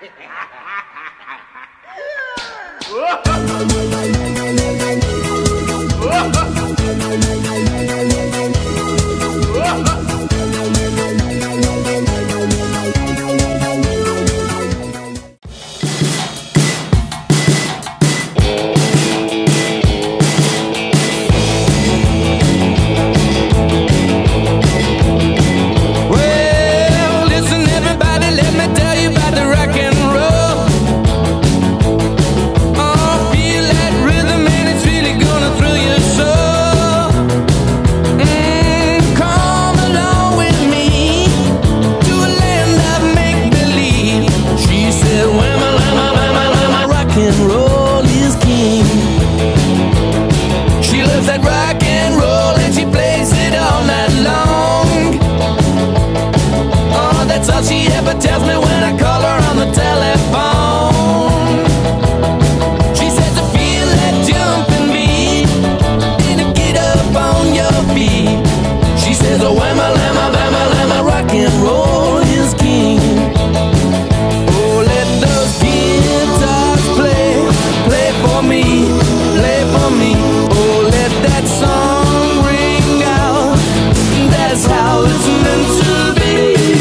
She ever tells me when I call her on the telephone. She says I feel that jumping beat, need to get up on your feet. She says oh whamma lamma bamma lamma, rock and roll is king. Oh let those guitars play, play for me, play for me. Oh let that song ring out, that's how it's meant to be.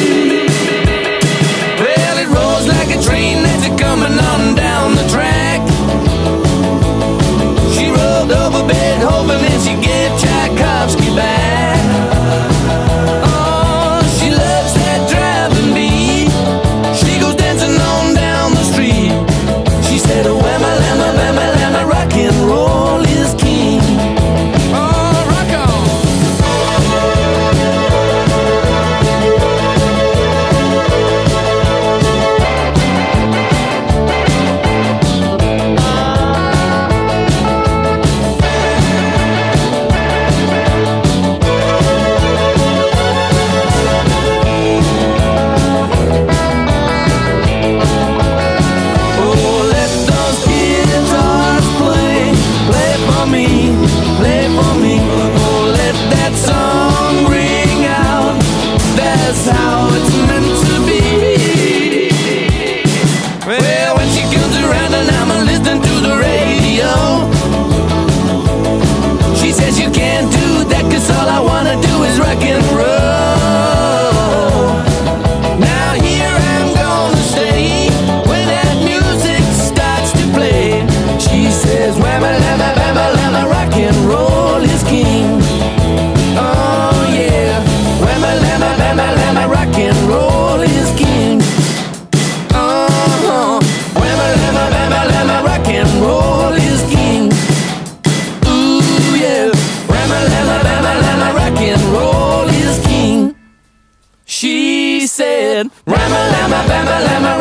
Train that's coming on down the track. She rolled over Beethoven and she gave Tchaikovsky back. Oh, she loves that driving beat. She goes dancing on down the street. She said, oh, whamma lamma bamma lamma, rock and roll is king. Oh, rock on. That's how it's meant to be. Well, when she comes around and I'm listening to the radio, she says you can't do that 'cause all I wanna do is rock and roll. Now here I'm gonna stay when that music starts to play. She says whamma lamma bamma lamma, rock and roll is king. Oh yeah, whamma lamma bamma lamma, rock and roll is king. Whamma lamma bamma lamma, rock and roll is king. Ooh yeah, whamma lamma bamma lamma, rock and roll is king. She said, whamma lamma bamma lamma,